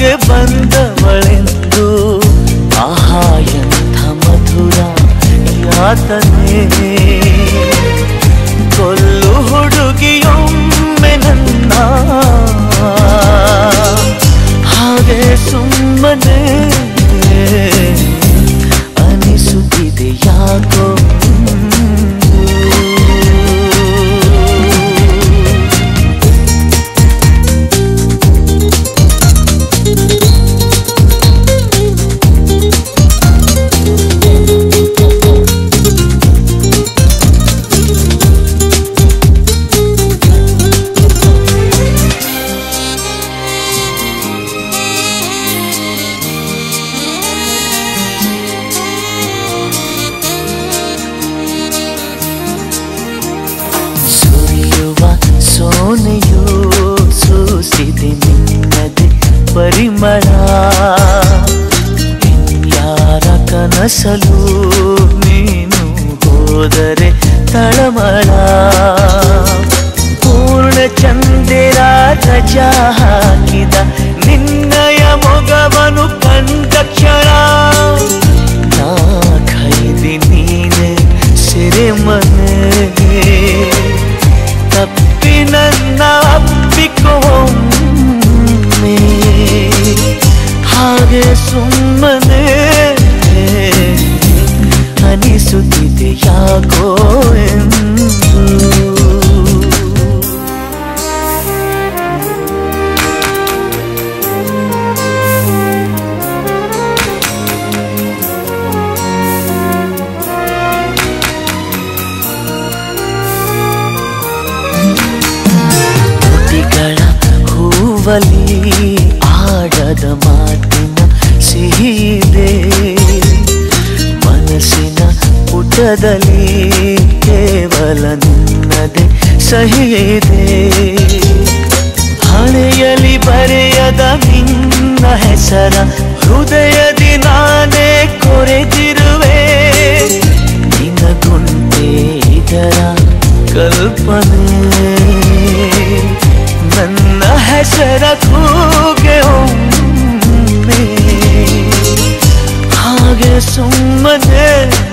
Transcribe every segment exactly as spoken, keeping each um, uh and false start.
ನನಗಾಗೆ ಬಂದವಳೆಂದು ಆಹಾ ಎಂಥ ಮಧುರ ಯಾತನೆ ಕೊಲ್ಲು ಹುಡುಗಿಯೊಮ್ಮೆ ನನ್ನ ಹಾಗೆ ಸುಮ್ಮನೆ ಅನಿಸುತ್ತಿದೆ ಯಾಕೋ ಸೋನೆಯೋ ಸೂಸಿದೆ ನಿನ್ನದೆ ಪರಿಮಳ ಯಾರ ಕನಸಲು ನೀನು ಹೋದರೆ ತಳಮಳ ಪೂರ್ಣ ಚಂದಿರ ರಜಾ ಹಾಕಿದ ನಿನ್ನಯ ಮೊಗವನು ಕಂಡ ಕ್ಷಣ ನಾ ಖೈದಿ ನೀನೆ ಸೆರೆಮನೆ ತಪ್ಪಿ ನನ್ನ ಅಪ್ಪಿಕೊಮ್ಮೆ ಹಾಗೆ ಸುಮ್ಮನೆ ಅನಿಸುತ್ತಿದೆ ಯಾಕೋ ಎಂದು ಆಡದ ಮಾತಿನ ಸಿಹಿದೆ ಮನಸ್ಸಿನ ಪುಟದಲ್ಲಿ ಕೇವಲ ನಿನ್ನದೆ ಸಹಿದೆ ಹಣೆಯಲ್ಲಿ ಬರೆಯದ ನಿನ್ನ ಹೆಸರ ಹೃದಯದಿ ನಾನೇ ಕೊರೆದಿರುವೆ ನಿನಗುಂಟೆ ಇದರ ಕಲ್ಪನೆ ನನ್ನ ಹೆಸರ ಕೂಗೆ ಒಮ್ಮೆ ಹಾಗೆ ಸುಮ್ಮನೆ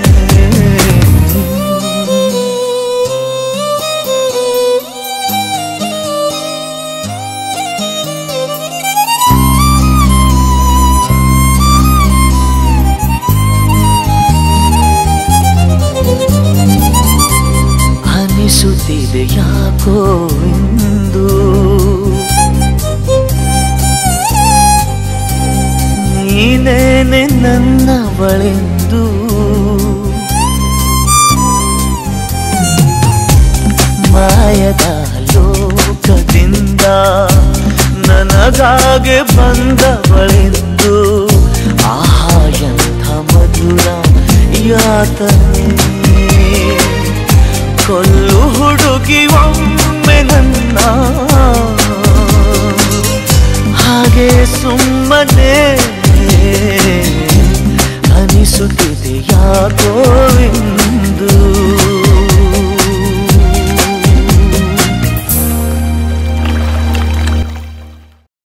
ಅನಿಸುತ್ತಿದೆ ಯಾಕೋ ಎಂದು ನೀನೇನೆ ನನ್ನವಳೆಂದು ಮಾಯದ ಲೋಕದಿಂದ ನನಗಾಗೆ ಬಂದವಳೆಂದು ಆಹಾ ಎಂಥ ಮಧುರ ಯಾತನೆ ಕೊಲ್ಲು ಹುಡುಗಿ ಒಮ್ಮೆ ನನ್ನ ಹಾಗೆ ಸುಮ್ಮನೆ ಅನಿಸುತ್ತಿದೆ ಯಾಕೋ ಎಂದು